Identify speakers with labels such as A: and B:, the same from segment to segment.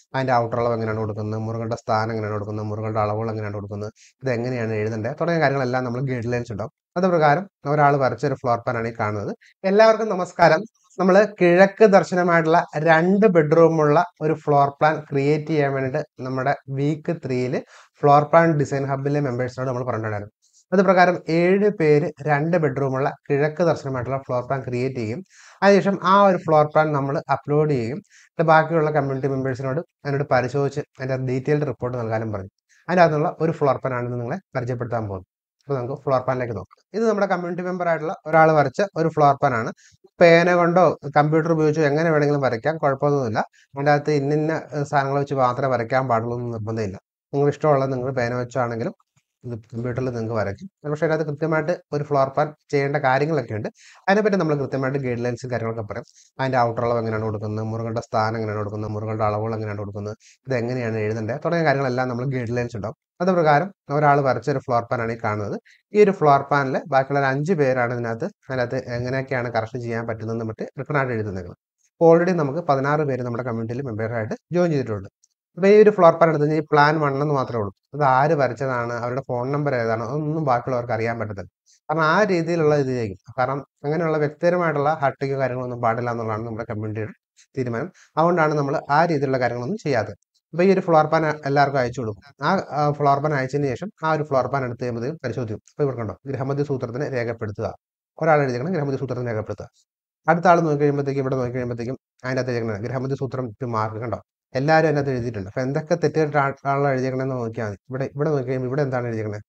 A: അതിൻ്റെ ഔട്ടർ അളവ് എങ്ങനെയാണ് കൊടുക്കുന്നത്, മുറികളുടെ സ്ഥാനം എങ്ങനെയാണ് കൊടുക്കുന്നത്, മുറികളുടെ അളവുകൾ എങ്ങനെയാണ് കൊടുക്കുന്നത്, ഇത് എങ്ങനെയാണ് എഴുതേണ്ടത് തുടങ്ങിയ കാര്യങ്ങളെല്ലാം നമ്മൾ ഗൈഡ് ലൈൻസ് ഉണ്ടാവും. അത് പ്രകാരം ഒരാൾ വരച്ച ഒരു ഫ്ലോർ പ്ലാൻ ആണ് ഈ കാണുന്നത്. എല്ലാവർക്കും നമസ്കാരം. നമ്മൾ കിഴക്ക് ദർശനമായിട്ടുള്ള 2 ബെഡ്റൂമുള്ള ഒരു ഫ്ലോർ പ്ലാൻ ക്രിയേറ്റ് ചെയ്യാൻ വേണ്ടിയിട്ട് നമ്മുടെ വീക്ക് 3 ഫ്ലോർ പ്ലാൻ ഡിസൈൻ ഹബിലെ മെമ്പേഴ്സിനോട് നമ്മൾ പറഞ്ഞിട്ടുണ്ടായിരുന്നു. അത് പ്രകാരം 7 പേര് 2 ബെഡ്റൂമുള്ള കിഴക്ക് ദർശനമായിട്ടുള്ള ഫ്ലോർ പ്ലാൻ ക്രിയേറ്റ് ചെയ്യും. അതിനുശേഷം ആ ഒരു ഫ്ലോർ പ്ലാൻ നമ്മൾ അപ്ലോഡ് ചെയ്യും. ബാക്കിയുള്ള കമ്മ്യൂണിറ്റി മെമ്പേഴ്സിനോട് അതിനോട് പരിശോധിച്ച് അതിൻ്റെ ഡീറ്റെയിൽഡ് റിപ്പോർട്ട് നൽകാനും പറഞ്ഞു. അതിനകത്തുള്ള ഒരു ഫ്ലോർ പ്ലാൻ ആണ് നിങ്ങളെ പരിചയപ്പെടുത്താൻ പോകുന്നത്. അപ്പോൾ നമുക്ക് ഫ്ലോർ പ്ലാനിലേക്ക് നോക്കാം. ഇത് നമ്മുടെ കമ്മ്യൂണിറ്റി മെമ്പർ ആയിട്ടുള്ള ഒരാൾ വരച്ച ഒരു ഫ്ലോർ പ്ലാൻ ആണ്. പേന കൊണ്ടോ കമ്പ്യൂട്ടർ ഉപയോഗിച്ചോ എങ്ങനെ വേണമെങ്കിലും വരയ്ക്കാം, കുഴപ്പമൊന്നുമില്ല. അതിൻ്റെ അകത്ത് ഇന്ന സാധനങ്ങൾ വെച്ച് മാത്രമേ വരയ്ക്കാൻ പാടുള്ളൂ എന്ന് നിർബന്ധമില്ല. നിങ്ങൾ ഇഷ്ടമുള്ളത് നിങ്ങൾ പേന വെച്ചാണെങ്കിലും ഇത് കമ്പ്യൂട്ടറിൽ നിങ്ങൾക്ക് വരയ്ക്കും. പക്ഷേ അതിനകത്ത് കൃത്യമായിട്ട് ഒരു ഫ്ലോർ പ്ലാൻ ചെയ്യേണ്ട കാര്യങ്ങളൊക്കെ ഉണ്ട്. അതിനെപ്പറ്റി നമ്മൾ കൃത്യമായിട്ട് ഗൈഡ് ലൈൻസും കാര്യങ്ങളൊക്കെ പറയും. അതിൻ്റെ ഔട്ടർ അളവ് എങ്ങനെയാണ് കൊടുക്കുന്നത്, മുറികളുടെ സ്ഥാനം എങ്ങനെയാണ് കൊടുക്കുന്നത്, മുറികളുടെ അളവുകൾ എങ്ങനെയാണ് കൊടുക്കുന്നത്, ഇത് എങ്ങനെയാണ് എഴുതേണ്ടത് തുടങ്ങിയ കാര്യങ്ങളെല്ലാം നമ്മൾ ഗൈഡ് ലൈൻസ് ഉണ്ടാവും. അത് പ്രകാരം ഒരാൾ വരച്ച ഒരു ഫ്ലോർ പ്ലാൻ ആണ് ഈ കാണുന്നത്. ഈ ഒരു ഫ്ലോർ പ്ലാനിൽ ബാക്കിയുള്ള 5 പേരാണ് അതിനകത്ത് എങ്ങനെയൊക്കെയാണ് കറക്റ്റ് ചെയ്യാൻ പറ്റുന്നതെന്ന് മറ്റ് റിട്ടേൺ ആയിട്ട് എഴുതുന്നത്. അപ്പോൾ ഓൾറെഡി നമുക്ക് 16 പേര് നമ്മുടെ കമ്മ്യൂണിറ്റിയിൽ മെമ്പറായിട്ട് ജോയിൻ ചെയ്തിട്ടുണ്ട്. അപ്പോൾ ഈ ഒരു ഫ്ലോർ പ്ലാൻ എടുത്ത് കഴിഞ്ഞാൽ ഈ പ്ലാൻ 1 എന്ന് മാത്രമേ ഉള്ളൂ. അത് ആര് വരച്ചതാണ്, അവരുടെ ഫോൺ നമ്പർ ഏതാണ്, അതൊന്നും ബാക്കിയുള്ളവർക്ക് അറിയാൻ പറ്റത്തില്ല. കാരണം ആ രീതിയിലുള്ള ഇതിലേക്ക്, കാരണം അങ്ങനെയുള്ള വ്യക്തിപരമായിട്ടുള്ള ഹട്ടിങ്ങോ കാര്യങ്ങളൊന്നും പാടില്ല എന്നുള്ളതാണ് നമ്മുടെ കമ്മ്യൂണിറ്റിയുടെ തീരുമാനം. അതുകൊണ്ടാണ് നമ്മൾ ആ രീതിയിലുള്ള കാര്യങ്ങളൊന്നും ചെയ്യാത്തത്. അപ്പോൾ ഈ ഒരു ഫ്ലോർ പ്ലാൻ എല്ലാവർക്കും അയച്ചു കൊടുക്കും. ആ ഫ്ലോർ പ്ലാൻ അയച്ചതിന് ശേഷം ആ ഒരു ഫ്ലോർ പ്ലാൻ എടുത്ത് കഴിയുമ്പോഴത്തേക്കും പരിശോധിക്കും. അപ്പോൾ ഇവിടെ കണ്ടോ, ഗൃഹമധ്യ സൂത്രത്തിന് രേഖപ്പെടുത്തുക. ഒരാൾ എഴുതിക്കണം ഗൃഹമധ്യ സൂത്രത്തിന് രേഖപ്പെടുത്തുക. അടുത്ത ആൾ നോക്കി കഴിയുമ്പോഴത്തേക്കും ഇവിടെ നോക്കി കഴിയുമ്പോഴത്തേക്കും അതിൻ്റെ അകത്ത് എഴുതിക്കണം ഗൃഹമധ്യ സൂത്രം ടു മാർക്ക്. കണ്ടോ, എല്ലാവരും അതിനകത്ത് എഴുതിയിട്ടുണ്ട്. അപ്പോൾ എന്തൊക്കെ തെറ്റുകളാണല്ലോ എഴുതിയേക്കണമെന്ന് നോക്കിയാൽ മതി. ഇവിടെ നോക്കി കഴിയുമ്പോൾ ഇവിടെ എന്താണ് എഴുതിയേക്കുന്നത്,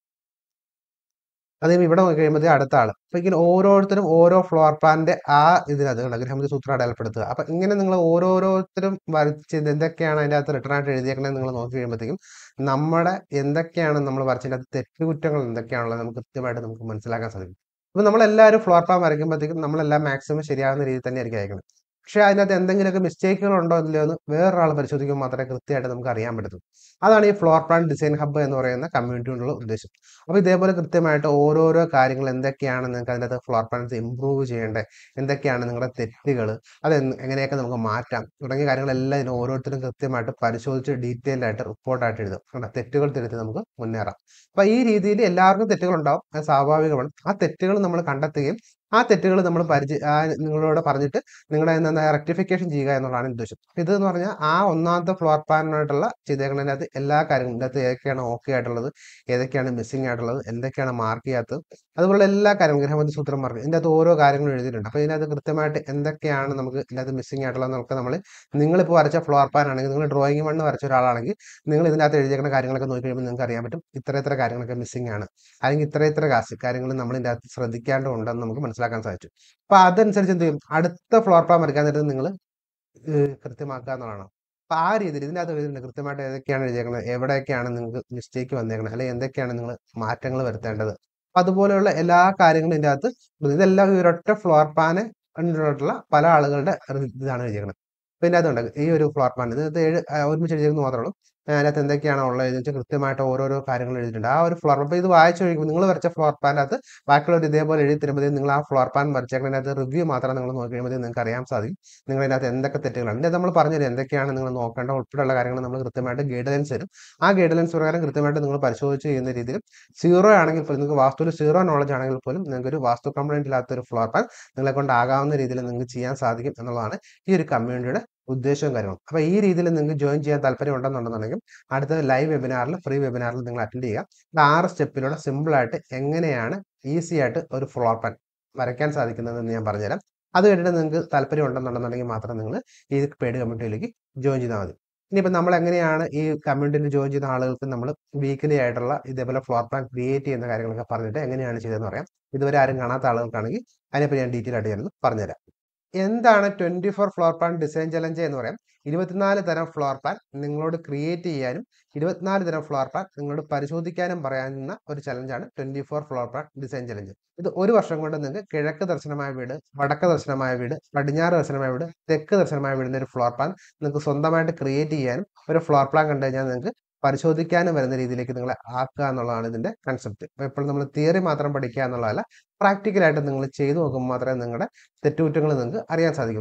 A: അതേ ഇവിടെ നോക്കി കഴിയുമ്പോൾ അടുത്ത ആൾ. അപ്പോൾ ഇങ്ങനെ ഓരോരുത്തരും ഓരോ ഫ്ലോർ പ്ലാനിന്റെ ആ ഇതിനകത്ത് കണ്ടോ ഗൃഹമധ്യ സൂത്രം അടയാളപ്പെടുത്തുക. അപ്പം ഇങ്ങനെ നിങ്ങൾ ഓരോരുത്തരും വരച്ച് എന്തൊക്കെയാണ് അതിൻ്റെ അകത്ത് റിട്ടേൺ ആയിട്ട് എഴുതിയേക്കണമെന്ന് നിങ്ങൾ നോക്കി കഴിയുമ്പോഴത്തേക്കും നമ്മുടെ എന്തൊക്കെയാണ് നമ്മൾ വരച്ചതിൻ്റെ അകത്ത് തെറ്റുകുറ്റങ്ങൾ എന്തൊക്കെയാണുള്ളത് നമുക്ക് കൃത്യമായിട്ട് നമുക്ക് മനസ്സിലാക്കാൻ സാധിക്കും. അപ്പോൾ നമ്മളെല്ലാവരും ഫ്ലോർ പ്ലാൻ വരയ്ക്കുമ്പോഴത്തേക്കും നമ്മളെല്ലാം മാക്സിമം ശരിയാകുന്ന രീതിയിൽ തന്നെ ആയിരിക്കും അയക്കുന്നത്. പക്ഷേ അതിനകത്ത് എന്തെങ്കിലുമൊക്കെ മിസ്റ്റേക്കുകൾ ഉണ്ടോ ഇല്ലയോ എന്ന് വേറൊരാൾ പരിശോധിക്കുമ്പോൾ മാത്രമേ കൃത്യമായിട്ട് നമുക്ക് അറിയാൻ പറ്റൂ. അതാണ് ഈ ഫ്ലോർ പ്ലാൻ ഡിസൈൻ ഹബ്ബ് എന്ന് പറയുന്ന കമ്മ്യൂണിറ്റി കൊണ്ടുള്ള ഉദ്ദേശം. അപ്പോൾ ഇതേപോലെ കൃത്യമായിട്ട് ഓരോരോ കാര്യങ്ങൾ എന്തൊക്കെയാണ് നിങ്ങൾക്ക് അതിനകത്ത് ഫ്ലോർ പ്ലാൻസ് ഇമ്പ്രൂവ് ചെയ്യേണ്ടത്, എന്തൊക്കെയാണ് നിങ്ങളുടെ തെറ്റുകൾ, അത് എങ്ങനെയൊക്കെ നമുക്ക് മാറ്റാം തുടങ്ങിയ കാര്യങ്ങളെല്ലാം ഇതിന് ഓരോരുത്തരും കൃത്യമായിട്ട് പരിശോധിച്ച് ഡീറ്റെയിൽഡ് ആയിട്ട് റിപ്പോർട്ടായിട്ട് എഴുതും. കണ്ടോ, തെറ്റുകൾ തിരുത്തി നമുക്ക് മുന്നേറാം. അപ്പോൾ ഈ രീതിയിൽ എല്ലാവർക്കും തെറ്റുകൾ ഉണ്ടാവും, അത് സ്വാഭാവികമാണ്. ആ തെറ്റുകൾ നമ്മൾ കണ്ടെത്തുകയും ആ തെറ്റുകൾ നമ്മൾ നിങ്ങളോട് പറഞ്ഞിട്ട് നിങ്ങളുടെ റെക്ടിഫിക്കേഷൻ ചെയ്യുക എന്നുള്ളതാണ് ഉദ്ദേശം. ഇത് എന്ന് പറഞ്ഞാൽ ആ ഒന്നാമത്തെ ഫ്ലോർ പ്ലാനായിട്ടുള്ള ചെയ്തേക്കുന്നതിനകത്ത് എല്ലാ കാര്യങ്ങളും ഇതിനകത്ത് ഏതൊക്കെയാണ് ഓക്കെ ആയിട്ടുള്ളത്, ഏതൊക്കെയാണ് മിസ്സിംഗ് ആയിട്ടുള്ളത്, എന്തൊക്കെയാണ് മാർക്ക് ചെയ്യാത്തത്, അതുപോലുള്ള എല്ലാ കാര്യങ്ങളും ഗൃഹമധ്യ സൂത്രം പറഞ്ഞു ഇതിൻ്റെ അകത്ത് ഓരോ കാര്യങ്ങളും എഴുതിയിട്ടുണ്ട്. അപ്പോൾ ഇതിനകത്ത് കൃത്യമായിട്ട് എന്തൊക്കെയാണ് നമുക്ക് ഇതിനകത്ത് മിസ്സിംഗ് ആയിട്ടുള്ളത് നമുക്ക് നിങ്ങളിപ്പോൾ വരച്ച ഫ്ലോർ പ്ലാൻ ആണെങ്കിൽ, നിങ്ങൾ ഡ്രോയിങ് മണ്ണ് വരച്ച ഒരാളാണെങ്കിൽ നിങ്ങൾ ഇതിനകത്ത് എഴുതിയേക്കുന്ന കാര്യങ്ങളൊക്കെ നോക്കി കഴിയുമ്പോൾ നിങ്ങൾക്ക് അറിയാൻ പറ്റും ഇത്ര കാര്യങ്ങളൊക്കെ മിസ്സിംഗ് ആണ്, അല്ലെങ്കിൽ ഇത്ര കാര്യങ്ങൾ നമ്മൾ ഇതിൻ്റെ അകത്ത് ശ്രദ്ധിക്കാണ്ടുണ്ടെന്ന് നമുക്ക് മനസ്സിലാക്കാൻ സാധിച്ചു. അപ്പോൾ അതനുസരിച്ച് എന്ത് ചെയ്യും, അടുത്ത ഫ്ലോർ പ്ലാൻ വരയ്ക്കാൻ നേരത്ത് നിങ്ങൾ കൃത്യമാക്കുക എന്നുള്ളതാണ്. അപ്പോൾ ആ രീതിയിൽ ഇതിനകത്ത് എഴുതിയിട്ടുണ്ട് കൃത്യമായിട്ട് ഏതൊക്കെയാണ് എഴുതിയേക്കുന്നത്, എവിടെയൊക്കെയാണ് നിങ്ങൾക്ക് മിസ്റ്റേക്ക് വന്നേക്കുന്നത്, അല്ലെങ്കിൽ എന്തൊക്കെയാണ് നിങ്ങൾ മാറ്റങ്ങൾ വരുത്തേണ്ടത്. അപ്പോൾ അതുപോലെയുള്ള എല്ലാ കാര്യങ്ങളും ഇതിൻ്റെ അകത്ത് ഇതെല്ലാം ഈ ഒരൊറ്റ ഫ്ലോർ പ്ലാന് കണ്ടിട്ടുള്ള പല ആളുകളുടെ ഇതാണ് എഴുതിയേക്കുന്നത്. അപ്പോൾ ഇതിൻ്റെ അകത്തുണ്ട് ഈ ഒരു ഫ്ലോർ പ്ലാൻ ഇതിനകത്ത് ഒരുമിച്ച് എഴുതിയേക്കുന്നത് മാത്രമേ ഉള്ളൂ. അതിനകത്ത് എന്തൊക്കെയാണോ ഉള്ളത് എന്ന് വെച്ചാൽ കൃത്യമായിട്ട് ഓരോരോ കാര്യങ്ങൾ എഴുതിയിട്ടുണ്ട്. ആ ഒരു ഫ്ലോർ അപ്പോൾ ഇത് വായിച്ചു കഴിയുമ്പോൾ നിങ്ങൾ വരച്ച ഫ്ലോർ പ്ലാനകത്ത് ബാക്കിയുള്ളവർ ഇതേപോലെ എഴുതി തരുമ്പോഴത്തേക്കും നിങ്ങൾ ആ ഫ്ലോർ പ്ലാൻ വരച്ചേക്കുന്നതിനകത്ത് റിവ്യൂ മാത്രം നിങ്ങൾ നോക്കി കഴിയുമ്പോഴത്തേക്കും നിങ്ങൾക്ക് അറിയാൻ സാധിക്കും നിങ്ങൾ ഇതിനകത്ത് എന്തൊക്കെ തെറ്റുകളാണ്. ഇതിനകത്ത് നമ്മൾ പറഞ്ഞുതരും എന്തൊക്കെയാണ് നിങ്ങൾ നോക്കേണ്ട ഉൾപ്പെടെയുള്ള കാര്യങ്ങൾ നമ്മൾ കൃത്യമായിട്ട് ഗൈഡ് ലൈൻസ് തരും. ആ ഗൈഡ് ലൈൻസ് പ്രകാരം കൃത്യമായിട്ട് നിങ്ങൾ പരിശോധിച്ച് ചെയ്യുന്ന രീതിയിൽ 0 ആണെങ്കിൽ പോലും, നിങ്ങൾക്ക് വാസ്തുവിൽ 0 നോളജ് ആണെങ്കിൽ പോലും നിങ്ങൾക്ക് ഒരു വാസ്തു കംപ്ലൈൻറ്റ് ഇല്ലാത്ത ഒരു ഫ്ലോർ പ്ലാൻ നിങ്ങളെ കൊണ്ടാകാവുന്ന രീതിയിൽ നിങ്ങൾക്ക് ചെയ്യാൻ സാധിക്കും എന്നുള്ളതാണ് ഈ ഒരു കമ്മ്യൂണിറ്റിയുടെ ഉദ്ദേശവും കാര്യങ്ങളും. അപ്പോൾ ഈ രീതിയിൽ നിങ്ങൾക്ക് ജോയിൻ ചെയ്യാൻ താല്പര്യം ഉണ്ടെന്നുണ്ടെന്നുണ്ടെങ്കിൽ അടുത്ത ലൈവ് വെബിനാറിൽ, ഫ്രീ വെബിനാറിൽ നിങ്ങൾ അറ്റൻഡ് ചെയ്യുക. 6 സ്റ്റെപ്പിലൂടെ സിമ്പിളായിട്ട് എങ്ങനെയാണ് ഈസി ആയിട്ട് ഒരു ഫ്ലോർ പ്ലാൻ വരയ്ക്കാൻ സാധിക്കുന്നതെന്ന് ഞാൻ പറഞ്ഞുതരാം. അത് കഴിഞ്ഞിട്ട് നിങ്ങൾക്ക് താല്പര്യം ഉണ്ടെന്നുണ്ടെന്നുണ്ടെങ്കിൽ മാത്രം നിങ്ങൾ ഈ പെയ്ഡ് കമ്മ്യൂണിറ്റിയിലേക്ക് ജോയിൻ ചെയ്താൽ മതി. ഇനിയിപ്പോൾ നമ്മൾ എങ്ങനെയാണ് ഈ കമ്മ്യൂണിറ്റിയിൽ ജോയിൻ ചെയ്യുന്ന ആളുകൾക്ക് നമ്മൾ വീക്കിലി ആയിട്ടുള്ള ഇതേപോലെ ഫ്ലോർ പ്ലാൻ ക്രിയേറ്റ് ചെയ്യുന്ന കാര്യങ്ങളൊക്കെ പറഞ്ഞിട്ട് എങ്ങനെയാണ് ചെയ്തതെന്ന് പറയാം. ഇതുവരെ ആരും കാണാത്ത ആളുകൾക്കാണെങ്കിൽ അതിനെപ്പറ്റി ഞാൻ ഡീറ്റെയിൽ ആയിട്ട് ഞാനൊന്ന് പറഞ്ഞുതരാം. എന്താണ് 24 ഫ്ലോർ പ്ലാൻ ഡിസൈൻ ചലഞ്ച് എന്ന് പറയാം. 24 തരം ഫ്ലോർ പ്ലാൻ നിങ്ങളോട് ക്രിയേറ്റ് ചെയ്യാനും 24 തരം ഫ്ലോർ പ്ലാൻ നിങ്ങളോട് പരിശോധിക്കാനും പറയാവുന്ന ഒരു ചലഞ്ചാണ് 24 ഫ്ലോർ പ്ലാൻ ഡിസൈൻ ചലഞ്ച്. ഇത് ഒരു വർഷം കൊണ്ട് നിങ്ങൾക്ക് കിഴക്ക് ദർശനമായ വീട്, വടക്ക് ദർശനമായ വീട്, പടിഞ്ഞാറ് ദർശനമായ വീട്, തെക്ക് ദർശനമായ വീടിൻ്റെ ഒരു ഫ്ലോർ പ്ലാൻ നിങ്ങൾക്ക് സ്വന്തമായിട്ട് ക്രിയേറ്റ് ചെയ്യാനും ഒരു ഫ്ലോർ പ്ലാൻ കണ്ടു കഴിഞ്ഞാൽ നിങ്ങൾക്ക് പരിശോധിക്കാനും വരുന്ന രീതിയിലേക്ക് നിങ്ങളെ ആക്കുക എന്നുള്ളതാണ് ഇതിൻ്റെ കൺസെപ്റ്റ്. അപ്പോൾ എപ്പോഴും നമ്മൾ തിയറി മാത്രം പഠിക്കുക എന്നുള്ളതല്ല, പ്രാക്ടിക്കലായിട്ട് നിങ്ങൾ ചെയ്തു നോക്കുമ്പോൾ മാത്രമേ നിങ്ങളുടെ തെറ്റുകുറ്റങ്ങൾ നിങ്ങൾക്ക് അറിയാൻ സാധിക്കുള്ളൂ.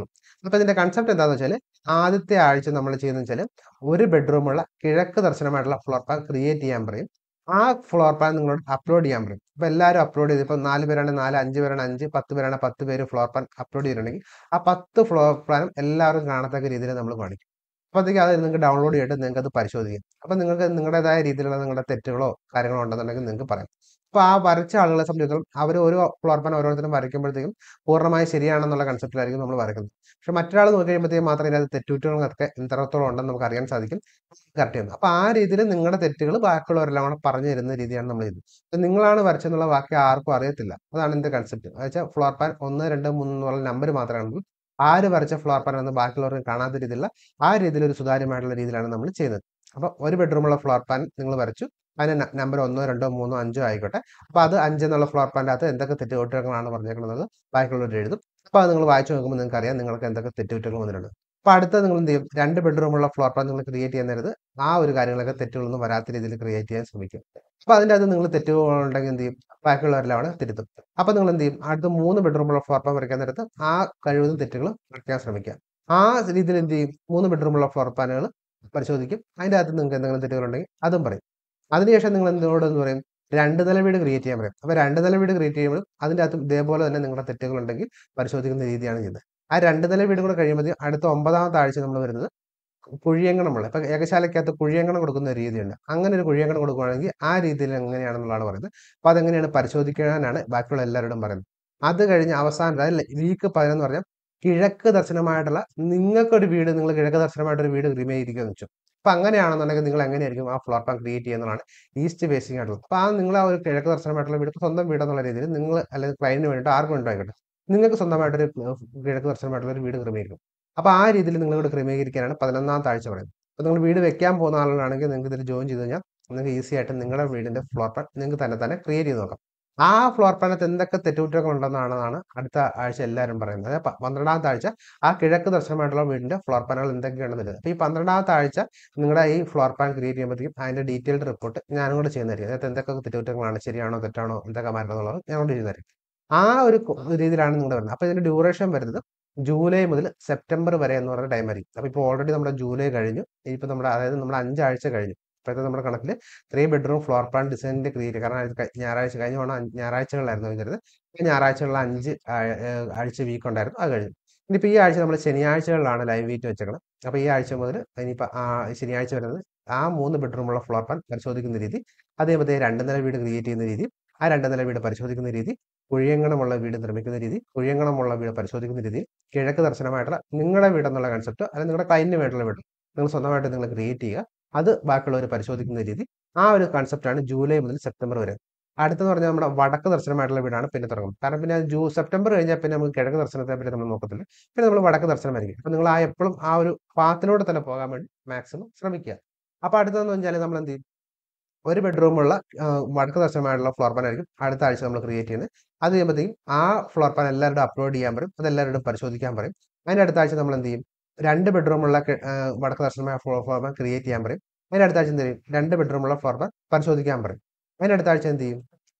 A: അപ്പൊ ഇതിന്റെ കൺസെപ്റ്റ് എന്താണെന്ന് വെച്ചാൽ ആദ്യത്തെ ആഴ്ച നമ്മൾ ചെയ്യുന്നത് വെച്ചാൽ ഒരു ബെഡ്റൂമുള്ള കിഴക്ക് ദർശനമായിട്ടുള്ള ഫ്ലോർ പ്ലാൻ ക്രിയേറ്റ് ചെയ്യാൻ പറയും. ആ ഫ്ലോർ പ്ലാൻ നിങ്ങളോട് അപ്ലോഡ് ചെയ്യാൻ പറയും. ഇപ്പൊ എല്ലാവരും അപ്ലോഡ് ചെയ്ത് ഇപ്പൊ 4 പേരാണ് 4, 5 പേരാണ് 5, 10 പേരാണ് 10 പേര് ഫ്ലോർ പ്ലാൻ അപ്ലോഡ് ചെയ്തിട്ടുണ്ടെങ്കിൽ ആ 10 ഫ്ലോർ പ്ലാനും എല്ലാവർക്കും കാണത്തക്ക രീതിയിൽ നമ്മൾ കാണിക്കും. അപ്പോഴത്തേക്ക് അത് നിങ്ങൾക്ക് ഡൗൺലോഡ് ചെയ്തിട്ട് നിങ്ങൾക്ക് അത് പരിശോധിക്കാം. അപ്പൊ നിങ്ങൾക്ക് നിങ്ങളുടേതായ രീതിയിലുള്ള നിങ്ങളുടെ തെറ്റുകളോ കാര്യങ്ങളോ ഉണ്ടെന്നുണ്ടെങ്കിൽ നിങ്ങൾക്ക് പറയാം. അപ്പൊ ആ വരച്ച ആളുകളെ സംബന്ധിച്ചിടത്തോളം അവർ ഓരോ ഫ്ലോർ പ്ലാൻ ഓരോരുത്തരും വരയ്ക്കുമ്പോഴത്തേക്കും പൂർണ്ണമായി ശരിയാണെന്നുള്ള കൺസെപ്റ്റിലായിരിക്കും നമ്മൾ വരയ്ക്കുന്നത്. പക്ഷെ മറ്റൊരാൾ നോക്കി കഴിയുമ്പോഴത്തേക്കും മാത്രമേ ഇതിനകത്ത് തെറ്റുകുറ്റങ്ങളൊക്കെ എത്രത്തോളം ഉണ്ടെന്ന് നമുക്ക് അറിയാൻ സാധിക്കും. കറക്റ്റ് ചെയ്യുന്നത്. അപ്പൊ ആ രീതിയിൽ നിങ്ങളുടെ തെറ്റുകൾ ബാക്കിയുള്ളവരെല്ലാം കൂടെ പറഞ്ഞു തരുന്ന രീതിയാണ് നമ്മൾ ചെയ്യുന്നത്. അപ്പൊ നിങ്ങളാണ് വരച്ചെന്നുള്ള ബാക്കി ആർക്കും അറിയത്തില്ല. അതാണ് എന്റെ കൺസെപ്റ്റ്. വെച്ചാൽ ഫ്ലോർ പ്ലാൻ 1, 2, 3 എന്നുള്ള നമ്പർ മാത്രമാണ് ആര് വരച്ച ഫ്ലോർ പ്ലാൻ എന്ന് ബാക്കിയുള്ളവർക്ക് കാണാത്ത രീതിയിലുള്ള ആ രീതിയിൽ ഒരു സുതാര്യമായിട്ടുള്ള രീതിയിലാണ് നമ്മൾ ചെയ്യുന്നത്. അപ്പൊ ഒരു ബെഡ്റൂമുള്ള ഫ്ലോർ പ്ലാൻ നിങ്ങൾ വരച്ചു. അതിന് നമ്പർ 1, 2, 3, 5 ആയിക്കോട്ടെ. അപ്പൊ അത് 5 എന്നുള്ള ഫ്ലോർ പ്ലാൻ്റെ അകത്ത് എന്തൊക്കെ തെറ്റുകുറ്റങ്ങളാണ് പറഞ്ഞേക്കുന്നത് ബാക്കിയുള്ളവർ എഴുതും. അപ്പൊ അത് നിങ്ങൾ വായിച്ചു നോക്കുമ്പോൾ നിങ്ങൾക്ക് അറിയാം നിങ്ങൾക്ക് എന്തൊക്കെ തെറ്റുകുറ്റങ്ങൾ വന്നിട്ടുണ്ട്. അപ്പൊ അടുത്ത നിങ്ങൾ എന്ത് ചെയ്യും 2 ബെഡ്റൂമുള്ള ഫ്ലോർ പ്ലാൻ നിങ്ങൾ ക്രിയേറ്റ് ചെയ്യാൻ നേരത്ത് ആ ഒരു കാര്യങ്ങളൊക്കെ തെറ്റുകളൊന്നും വരാത്ത രീതിയിൽ ക്രിയേറ്റ് ചെയ്യാൻ ശ്രമിക്കും. അപ്പൊ അതിൻ്റെ അത് നിങ്ങൾ തെറ്റുകളുണ്ടെങ്കിൽ എന്ത് ചെയ്യും ബാക്കിയുള്ളവരെല്ലാം അവിടെ തിരുത്തും. അപ്പൊ നിങ്ങൾ എന്ത് ചെയ്യും അടുത്ത 3 ബെഡ്റൂമുള്ള ഫ്ലോർ പ്ലാൻ വരയ്ക്കാൻ നേരത്ത് ആ കഴിവതും തെറ്റുകൾ വരയ്ക്കാൻ ശ്രമിക്കുക. ആ രീതിയിൽ എന്ത് ചെയ്യും 3 ബെഡ്റൂമുള്ള ഫ്ലോർ പ്ലാനുകൾ പരിശോധിക്കും. അതിൻ്റെ അകത്ത് നിങ്ങൾക്ക് എന്തെങ്കിലും തെറ്റുകളുണ്ടെങ്കിൽ അതും പറയും. അതിനുശേഷം നിങ്ങൾ എന്തിനോടെന്ന് പറയും 2 നില വീട് ക്രിയേറ്റ് ചെയ്യാൻ പറയും. അപ്പൊ 2 നില വീട് ക്രിയേറ്റ് ചെയ്യുമ്പോൾ അതിൻ്റെ അകത്ത് ഇതേപോലെ തന്നെ നിങ്ങളുടെ തെറ്റുകൾ ഉണ്ടെങ്കിൽ പരിശോധിക്കുന്ന രീതിയാണ് ചെയ്യുന്നത്. ആ 2 നില വീട് കൂടെ കഴിയുമ്പോൾ അടുത്ത 9ാമത്തെ ആഴ്ച നമ്മൾ വരുന്നത് കുഴിയങ്കണമുള്ള ഇപ്പൊ ഏകശാലയ്ക്കകത്ത് കുഴിയങ്കണം കൊടുക്കുന്ന ഒരു രീതിയുണ്ട്. അങ്ങനെ ഒരു കുഴിയങ്കണം കൊടുക്കുകയാണെങ്കിൽ ആ രീതിയിൽ എങ്ങനെയാണെന്നുള്ളതാണ് പറയുന്നത്. അപ്പൊ അതെങ്ങനെയാണ് പരിശോധിക്കാനാണ് ബാക്കിയുള്ള എല്ലാവരോടും പറയുന്നത്. അത് കഴിഞ്ഞ് അവസാനം വീക്ക് 11 എന്ന് പറഞ്ഞാൽ കിഴക്ക് ദർശനമായിട്ടുള്ള നിങ്ങൾക്കൊരു വീട് നിങ്ങൾ കിഴക്ക് ദർശനമായിട്ടൊരു വീട് ക്രമീകരിക്കുക വെച്ചു. അപ്പൊ അങ്ങനെയാണെന്നുണ്ടെങ്കിൽ നിങ്ങൾ എങ്ങനെയായിരിക്കും ആ ഫ്ലോർ പ്ലാൻ ക്രിയേറ്റ് ചെയ്യുന്നതാണ് ഈസ്റ്റ് ഫേസിംഗ് ആയിട്ടുള്ളത്. അപ്പൊ ആ നിങ്ങൾ ആ ഒരു കിഴക്ക് ദർശനമായിട്ടുള്ള വീട് സ്വന്തം വീട് എന്നുള്ള രീതിയിൽ നിങ്ങൾ അല്ലെങ്കിൽ ക്ലയന്റിന് വേണ്ടിയിട്ട് ആർക്കും വേണ്ടിയിട്ടായിക്കോട്ടെ നിങ്ങൾക്ക് സ്വന്തമായിട്ടൊരു കിഴക്ക് ദർശനമായിട്ടുള്ള ഒരു വീട് ക്രമീകരിക്കും. അപ്പൊ ആ രീതിയിൽ നിങ്ങളിവിടെ ക്രമീകരിക്കാനാണ് 11ാമത്തെ ആഴ്ച പറയുന്നത്. അപ്പൊ നിങ്ങൾ വീട് വെക്കാൻ പോകുന്ന ആളുകളാണെങ്കിൽ നിങ്ങൾക്ക് ഇതിൽ ജോയിൻ ചെയ്ത് കഴിഞ്ഞാൽ നിങ്ങൾക്ക് ഈസി ആയിട്ട് നിങ്ങളുടെ വീടിന്റെ ഫ്ലോർ പ്ലാൻ നിങ്ങൾക്ക് തന്നെ ക്രിയേറ്റ് ചെയ്ത് നോക്കാം. ആ ഫ്ലോർ പ്ലാനത്ത് എന്തൊക്കെ തെറ്റുകുറ്റങ്ങൾ ഉണ്ടെന്നാണ് അടുത്ത ആഴ്ച എല്ലാവരും പറയുന്നത്. അതായത് 12ാമത്തെ ആഴ്ച ആ കിഴക്ക് ദർശനമായിട്ടുള്ള വീടിന്റെ ഫ്ലോർ പ്ലാനുകൾ എന്തൊക്കെയാണെന്ന് വരുന്നത്. അപ്പൊ ഈ 12ാമത്തെ ആഴ്ച നിങ്ങളുടെ ഈ ഫ്ലോർ പ്ലാൻ ക്രിയേറ്റ് ചെയ്യുമ്പോഴത്തേക്കും അതിന്റെ ഡീറ്റെയിൽഡ് റിപ്പോർട്ട് ഞാനും കൂടെ ചെയ്യുന്നതായിരിക്കും. അതായത് എന്തൊക്കെ തെറ്റുകുറ്റങ്ങളാണ് ശരിയാണോ തെറ്റാണോ എന്തൊക്കെ മാറ്റണം എന്നുള്ളത് ഞാനോട് ചെയ്യുന്നതായിരിക്കും. ആ ഒരു രീതിയിലാണ് നിങ്ങളുടെ വരുന്നത്. അപ്പൊ ഇതിന്റെ ഡ്യൂറേഷൻ വരുന്നത് ജൂലൈ മുതൽ സെപ്റ്റംബർ വരെ എന്ന് പറയുന്ന ടൈം ആയിരിക്കും. അപ്പൊ ഇപ്പോൾ ഓൾറെഡി നമ്മുടെ ജൂലൈ കഴിഞ്ഞു. ഇനിയിപ്പോൾ നമ്മുടെ അതായത് നമ്മുടെ 5 ആഴ്ച കഴിഞ്ഞു. ഇപ്പോഴത്തെ നമ്മുടെ കണക്കിൽ 3 ബെഡ്റൂം ഫ്ലോർ പ്ലാൻ ഡിസൈനിന്റെ ക്രിയേറ്റ് കാരണം ഞായറാഴ്ച കഴിഞ്ഞ തവണ ഞായറാഴ്ചകളിലായിരുന്നു വെച്ചിരുന്നത്. ഈ ഞായറാഴ്ചകളിൽ 5 ആഴ്ച വീക്ക് ഉണ്ടായിരുന്നു. അത് കഴിഞ്ഞു. ഇനിയിപ്പോൾ ഈ ആഴ്ച നമ്മൾ ശനിയാഴ്ചകളിലാണ് ലൈവ് വീറ്റ് വെച്ചേക്കണം. അപ്പൊ ഈ ആഴ്ച മുതൽ ഇനിയിപ്പോൾ ശനിയാഴ്ച വരുന്നത് ആ 3 ബെഡ്റൂമുള്ള ഫ്ലോർ പ്ലാൻ പരിശോധിക്കുന്ന രീതി, അതേപോലെ 2 നില വീട് ക്രിയേറ്റ് ചെയ്യുന്ന രീതി, ആ 2 നില വീട് പരിശോധിക്കുന്ന രീതി, കുഴിയങ്കണമുള്ള വീട് നിർമ്മിക്കുന്ന രീതി, കുഴിയങ്കണമുള്ള വീട് പരിശോധിക്കുന്ന രീതി, കിഴക്ക് ദർശനമായിട്ടുള്ള നിങ്ങളുടെ വീടെന്നുള്ള കൺസെപ്റ്റ് അല്ലെങ്കിൽ നിങ്ങളുടെ ക്ലയന്റിന് വേണ്ടിയുള്ള വീട് നിങ്ങൾ സ്വന്തമായിട്ട് നിങ്ങൾ ക്രിയേറ്റ് ചെയ്യുക. അത് ബാക്കിയുള്ളവർ പരിശോധിക്കുന്ന രീതി. ആ ഒരു കൺസെപ്റ്റാണ് ജൂലൈ മുതൽ സെപ്റ്റംബർ വരെ. അടുത്തെന്ന് പറഞ്ഞാൽ നമ്മുടെ വടക്ക് ദർശനമായിട്ടുള്ള വീടാണ് പിന്നെ തുടങ്ങുന്നത്. കാരണം പിന്നെ സെപ്റ്റംബർ കഴിഞ്ഞാൽ പിന്നെ നമുക്ക് കിഴക്ക് ദർശനത്തെ പറ്റി നമ്മൾ നോക്കത്തില്ല. പിന്നെ നമ്മൾ വടക്ക് ദർശനമായിരിക്കും. അപ്പൊ നിങ്ങൾ എപ്പോഴും ആ ഒരു പാത്തിലൂടെ തന്നെ പോകാൻ വേണ്ടി മാക്സിമം ശ്രമിക്കുക. അപ്പൊ അടുത്തതെന്ന് വെച്ചാൽ നമ്മൾ എന്ത് ചെയ്യും ഒരു ബെഡ്റൂമുള്ള വടക്ക് ദർശനമായിട്ടുള്ള ഫ്ലോർ പ്ലാൻ ആയിരിക്കും അടുത്ത ആഴ്ച നമ്മൾ ക്രിയേറ്റ് ചെയ്യുന്നത്. അത് ചെയ്യുമ്പോഴത്തേക്കും ആ ഫ്ലോർ പ്ലാൻ എല്ലാവരോടും അപ്ലോഡ് ചെയ്യാൻ പറയും. അത് എല്ലാവരോടും പരിശോധിക്കാൻ പറയും. അതിന്റെ അടുത്ത ആഴ്ച നമ്മൾ എന്ത് ചെയ്യും 2 ബെഡ്റൂമുള്ള വടക്ക് ദർശനമായ ഫ്ലോർ പ്ലാൻ ക്രിയേറ്റ് ചെയ്യാൻ പറയും. അതിന്റെ അടുത്ത ആഴ്ച എന്ത് ചെയ്യും 2 ബെഡ്റൂമുള്ള ഫ്ലോർ പ്ലാൻ പരിശോധിക്കാൻ പറയും. അതിന്റെ അടുത്ത ആഴ്ച എന്ത് ചെയ്യും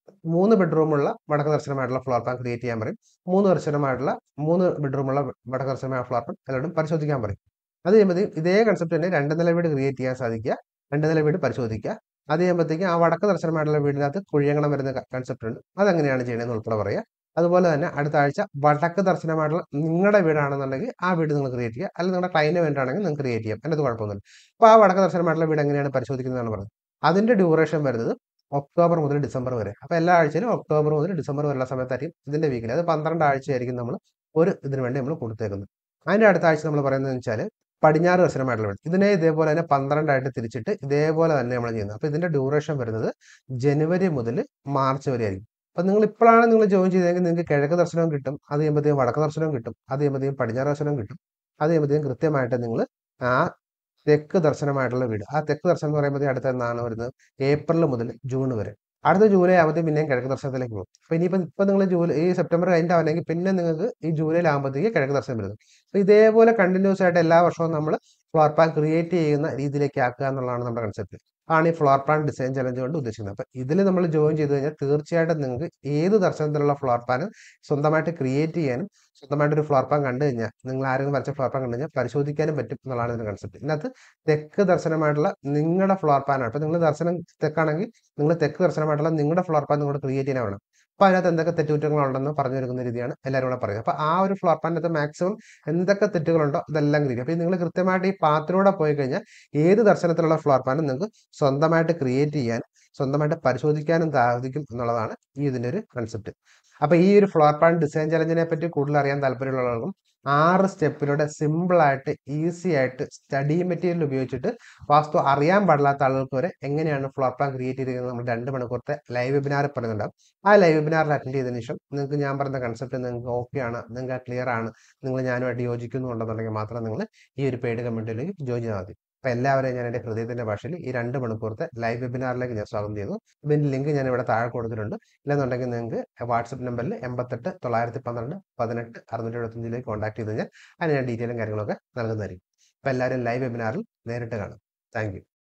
A: 3 ബെഡ്റൂമുള്ള വടക്ക് ദർശനമായിട്ടുള്ള ഫ്ലോർ പ്ലാൻ ക്രിയേറ്റ് ചെയ്യാൻ പറയും. 3 ബെഡ്റൂമുള്ള വടക്ക് ദർശനമായ ഫ്ലോർ പ്ലാൻ എല്ലാവരോടും പരിശോധിക്കാൻ പറയും. അത് ചെയ്യുമ്പോഴത്തേക്കും ഇതേ കൺസെപ്റ്റ് തന്നെ 2 നില വീട് ക്രിയേറ്റ് ചെയ്യാൻ സാധിക്കുക. 2 നില വീട് പരിശോധിക്കുക. അത് ചെയ്യുമ്പോഴത്തേക്കും ആ വടക്ക് ദർശനമായിട്ടുള്ള വീടിനകത്ത് കുഴിയങ്കണം വരുന്ന കൺസെപ്റ്റ് ഉണ്ട്. അതെങ്ങനെയാണ് ചെയ്യണമെന്ന് ഉൾപ്പെടെ പറയുക. അതുപോലെ തന്നെ അടുത്ത ആഴ്ച വടക്ക് ദർശനമായിട്ടുള്ള നിങ്ങളുടെ വീടാണെന്നുണ്ടെങ്കിൽ ആ വീട് നിങ്ങൾ ക്രിയേറ്റ് ചെയ്യുക. അല്ലെങ്കിൽ നിങ്ങളുടെ ക്ലയന്റിന് വേണ്ടിയാണെങ്കിൽ നിങ്ങൾക്ക് ക്രിയേറ്റ് ചെയ്യാം. അതിനകത്ത് കുഴപ്പമൊന്നുമില്ല. അപ്പോൾ ആ വടക്ക് ദർശനമായിട്ടുള്ള വീട് എങ്ങനെയാണ് പരിശോധിക്കുന്നതെന്ന് പറയുന്നത്. അതിന്റെ ഡ്യൂറേഷൻ വരുന്നത് ഒക്ടോബർ മുതൽ ഡിസംബർ വരെ. അപ്പോൾ എല്ലാ ആഴ്ചയിലും ഒക്ടോബർ മുതൽ ഡിസംബർ വരെയുള്ള സമയത്തായിരിക്കും ഇതിന്റെ വീക്കിൽ. അത് 12 ആഴ്ചയായിരിക്കും നമ്മൾ ഒരു ഇതിനു വേണ്ടി നമ്മൾ കൊടുത്തേക്കുന്നത്. അതിന്റെ അടുത്ത ആഴ്ച നമ്മൾ പറയുന്നത് വെച്ചാൽ പടിഞ്ഞാറ് ദർശനമായിട്ടുള്ള വീട്. ഇതിനെ ഇതേപോലെ തന്നെ 12 ആയിട്ട് തിരിച്ചിട്ട് ഇതേപോലെ തന്നെ നമ്മൾ ചെയ്യുന്നത്. അപ്പൊ ഇതിന്റെ ഡ്യൂറേഷൻ വരുന്നത് ജനുവരി മുതൽ മാർച്ച് വരെ ആയിരിക്കും. അപ്പൊ നിങ്ങൾ ഇപ്പോഴാണ് നിങ്ങൾ ജോയിൻ ചെയ്തെങ്കിൽ നിങ്ങൾക്ക് കിഴക്ക് ദർശനവും കിട്ടും. അത് ചെയ്യുമ്പോഴത്തേക്കും വടക്ക് ദർശനവും കിട്ടും. അത് ചെയ്യുമ്പോഴത്തേക്കും പടിഞ്ഞാറ് ദർശനവും കിട്ടും. അത് ചെയ്യുമ്പോഴത്തേക്കും കൃത്യമായിട്ട് നിങ്ങൾ ആ തെക്ക് ദർശനമായിട്ടുള്ള വീട്. ആ തെക്ക് ദർശനം എന്ന് പറയുമ്പോൾ അടുത്ത എന്നാണ് വരുന്നത് ഏപ്രിൽ മുതൽ ജൂൺ വരെ. അടുത്ത ജൂലൈ ആകുമ്പോഴത്തേക്കും പിന്നെയും കിഴക്ക് ദർശനത്തിലേക്ക് പോകും. അപ്പൊ ഇനിയിപ്പോൾ നിങ്ങൾ ഈ സെപ്റ്റംബർ കഴിഞ്ഞിട്ടാവണമെങ്കിൽ പിന്നെ നിങ്ങൾക്ക് ഈ ജൂലൈയിലാകുമ്പോഴത്തേക്ക് കിഴക്ക് ദർശനം വരുന്നത്. അപ്പൊ ഇതേപോലെ കണ്ടിന്യൂസ് ആയിട്ട് എല്ലാ വർഷവും നമ്മൾ ഫ്ലോർ പ്ലാൻ ക്രിയേറ്റ് ചെയ്യുന്ന രീതിയിലേക്ക് ആക്കുക എന്നുള്ളതാണ് നമ്മുടെ കൺസെപ്റ്റ്. ആണ് ഈ ഫ്ലോർ പ്ലാൻ ഡിസൈൻ ചലഞ്ച് കൊണ്ട് ഉദ്ദേശിക്കുന്നത്. അപ്പൊ ഇതിൽ നമ്മൾ ജോയിൻ ചെയ്ത് കഴിഞ്ഞാൽ തീർച്ചയായിട്ടും നിങ്ങൾക്ക് ഏത് ദർശനത്തിലുള്ള ഫ്ലോർ പ്ലാനും സ്വന്തമായിട്ട് ക്രിയേറ്റ് ചെയ്യാനും സ്വന്തമായിട്ട് ഒരു ഫ്ലോർ പ്ലാൻ കണ്ടു കഴിഞ്ഞാൽ നിങ്ങൾ ആരെങ്കിലും വരച്ച ഫ്ലോർ പ്ലാൻ കണ്ടു കഴിഞ്ഞാൽ പരിശോധിക്കാനും പറ്റും എന്നുള്ളതാണ് ഇതിന്റെ കൺസെപ്റ്റ്. ഇതിനകത്ത് തെക്ക് ദർശനമായിട്ടുള്ള നിങ്ങളുടെ ഫ്ലോർ പ്ലാൻ ആണ്. അപ്പൊ നിങ്ങൾ ദർശനം തെക്കാണെങ്കിൽ നിങ്ങൾ തെക്ക് ദർശനമായിട്ടുള്ള നിങ്ങളുടെ ഫ്ലോർ പ്ലാൻ നിങ്ങൾ ക്രിയേറ്റ് ചെയ്യാൻ വേണം. അപ്പൊ അതിനകത്ത് എന്തൊക്കെ തെറ്റുകുറ്റങ്ങളുണ്ടെന്ന് പറഞ്ഞു കൊടുക്കുന്ന രീതിയാണ് എല്ലാവരും കൂടെ പറയുന്നത്. അപ്പൊ ആ ഒരു ഫ്ലോർ പ്ലാനിനകത്ത് മാക്സിമം എന്തൊക്കെ തെറ്റുകളുണ്ടോ ഇതെല്ലാം ക്രിയേറ്റ്. അപ്പൊ നിങ്ങൾ കൃത്യമായിട്ട് ഈ പാത്തിലൂടെ പോയി കഴിഞ്ഞാൽ ഏത് ദർശനത്തിലുള്ള ഫ്ലോർ പ്ലാനും നിങ്ങൾക്ക് സ്വന്തമായിട്ട് ക്രിയേറ്റ് ചെയ്യാനും സ്വന്തമായിട്ട് പരിശോധിക്കാനും സാധിക്കും എന്നുള്ളതാണ് ഇതിന്റെ ഒരു കൺസെപ്റ്റ്. അപ്പൊ ഈ ഒരു ഫ്ലോർ പ്ലാൻ ഡിസൈൻ ചലഞ്ചിനെ പറ്റി കൂടുതൽ അറിയാൻ താല്പര്യമുള്ളവർക്കും 6 സ്റ്റെപ്പിലൂടെ സിമ്പിൾ ആയിട്ട് ഈസി ആയിട്ട് സ്റ്റഡി മെറ്റീരിയൽ ഉപയോഗിച്ചിട്ട് വാസ്തു അറിയാൻ പാടില്ലാത്ത ആളുകൾക്ക് വരെ എങ്ങനെയാണ് ഫ്ലോർ പ്ലാൻ ക്രിയേറ്റ് ചെയ്തിരിക്കുന്നത് നമ്മൾ 2 മണിക്കൂറത്തെ ലൈവ് വെബിനാർ പറയുന്നുണ്ടാവും. ആ ലൈവ് വെബിനാറിൽ അറ്റൻഡ് ചെയ്തതിനു ശേഷം നിങ്ങൾക്ക് ഞാൻ പറഞ്ഞ കൺസെപ്റ്റ് നിങ്ങൾക്ക് ഓക്കെ ആണ്, നിങ്ങൾക്ക് ക്ലിയർ ആണ്, നിങ്ങൾ ഞാനുമായിട്ട് യോജിക്കുന്നുണ്ടെന്നുണ്ടെങ്കിൽ മാത്രം നിങ്ങൾ ഈ ഒരു പെയ്ഡ് കമ്മ്യൂണിറ്റിയിലേക്ക് ജോയിൻ ചെയ്താൽ മതി. അപ്പൊ എല്ലാവരെയും ഞാൻ എൻ്റെ ഹൃദയത്തിന്റെ ഭാഷയിൽ ഈ 2 മണിക്കൂറത്തെ ലൈവ് വെബിനാറിലേക്ക് ഞാൻ സ്വാഗതം ചെയ്യുന്നു. ഇതിന്റെ ലിങ്ക് ഞാൻ ഇവിടെ താഴെ കൊടുത്തിട്ടുണ്ട്. ഇല്ലെന്നുണ്ടെങ്കിൽ നിങ്ങൾക്ക് വാട്സപ്പ് നമ്പറിൽ 88 912 18 675 കോൺടാക്ട് ചെയ്ത് കഴിഞ്ഞാൽ അതിന് ഞാൻ ഡീറ്റെയിലും കാര്യങ്ങളൊക്കെ നൽകുന്നതായിരിക്കും. അപ്പൊ എല്ലാവരും ലൈവ് വെബിനാറിൽ നേരിട്ട് കാണും. Thank U.